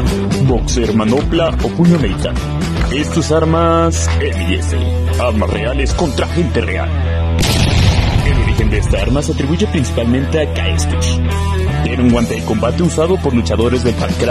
boxer, manopla o puño americano. Estas armas MIS, armas reales contra gente real. El origen de esta arma se atribuye principalmente a K-Stitch. Era un guante de combate usado por luchadores del Far Cry